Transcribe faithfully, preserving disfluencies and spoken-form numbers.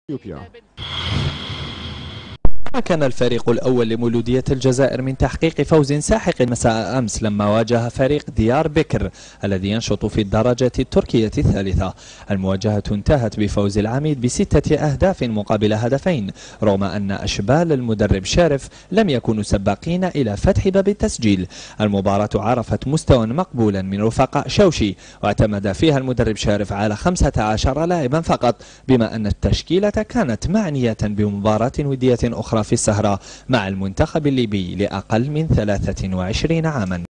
إثيوبيا. كان الفريق الأول لمولودية الجزائر من تحقيق فوز ساحق مساء أمس لما واجه فريق ديار بكر الذي ينشط في الدرجة التركية الثالثة. المواجهة انتهت بفوز العميد بستة أهداف مقابل هدفين، رغم أن أشبال المدرب شارف لم يكونوا سباقين إلى فتح باب التسجيل. المباراة عرفت مستوى مقبولا من رفقاء شوشي، واعتمد فيها المدرب شارف على خمسة عشر لاعبا فقط، بما أن التشكيلة كانت معنية بمباراة ودية أخرى في السهرة مع المنتخب الليبي لأقل من ثلاثة وعشرين عاما.